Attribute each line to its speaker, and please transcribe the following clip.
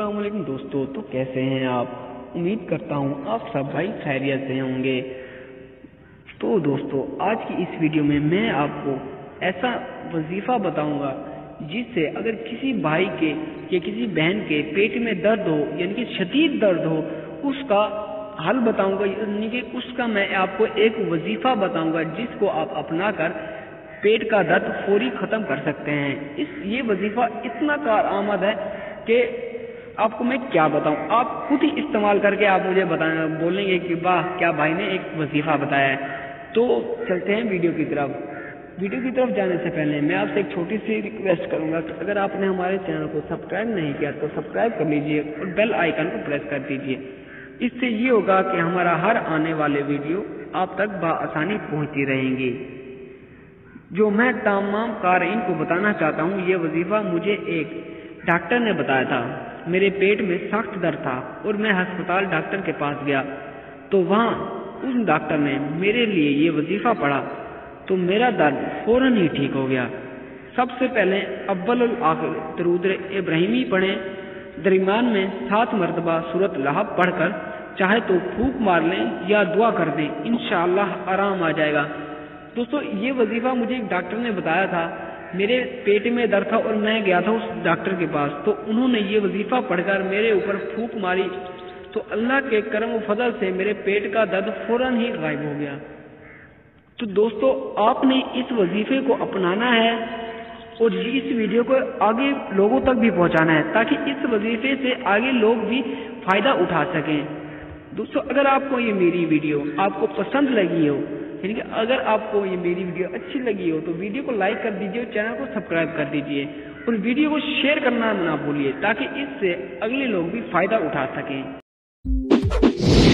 Speaker 1: अस्सलाम वालेकुम दोस्तों। तो कैसे हैं आप? उम्मीद करता हूँ आप सब भाई खैरियत से होंगे। तो दोस्तों आज की इस वीडियो में मैं आपको ऐसा वजीफा बताऊंगा जिससे अगर किसी भाई के या किसी बहन के पेट में दर्द हो यानी कि शदीद दर्द हो उसका हल बताऊंगा, यानी कि उसका मैं आपको एक वजीफा बताऊंगा जिसको आप अपना कर पेट का दर्द फौरी खत्म कर सकते हैं। ये वजीफा इतना कारआमद है कि आपको मैं क्या बताऊं, आप खुद ही इस्तेमाल करके आप मुझे बोलेंगे कि वाह क्या भाई ने एक वजीफा बताया है। तो चलते हैं वीडियो की तरफ जाने से पहले मैं आपसे एक छोटी सी रिक्वेस्ट करूंगा कि अगर आपने हमारे चैनल को सब्सक्राइब नहीं किया तो सब्सक्राइब कर लीजिए और बेल आइकन को प्रेस कर दीजिए। इससे ये होगा कि हमारा हर आने वाले वीडियो आप तक बआसानी पहुंचती रहेंगी। जो मैं तमाम क़ारीन को बताना चाहता हूँ, ये वजीफा मुझे एक डॉक्टर ने बताया था। मेरे पेट में सख्त दर्द था और मैं अस्पताल डॉक्टर के पास गया तो वहाँ उस डॉक्टर ने मेरे लिए ये वजीफा पढ़ा तो मेरा दर्द फौरन ही ठीक हो गया। सबसे पहले अव्वल आखिर दरूद इब्राहिमी पढ़ें, दरमियान में 7 मरतबा सूरत लहब पढ़कर चाहे तो फूंक मार लें या दुआ कर दें, इंशाअल्लाह आराम आ जाएगा। दोस्तों ये वजीफा मुझे एक डॉक्टर ने बताया था, मेरे पेट में दर्द था और मैं गया था उस डॉक्टर के पास तो उन्होंने ये वजीफा पढ़कर मेरे ऊपर फूंक मारी तो अल्लाह के करम व फजल से मेरे पेट का दर्द फौरन ही गायब हो गया। तो दोस्तों आपने इस वजीफे को अपनाना है और इस वीडियो को आगे लोगों तक भी पहुंचाना है ताकि इस वजीफे से आगे लोग भी फायदा उठा सकें। दोस्तों अगर आपको ये मेरी वीडियो आपको पसंद लगी हो, यानी कि अगर आपको ये मेरी वीडियो अच्छी लगी हो तो वीडियो को लाइक कर दीजिए और चैनल को सब्सक्राइब कर दीजिए और वीडियो को शेयर करना ना भूलिए ताकि इससे अगले लोग भी फायदा उठा सकें।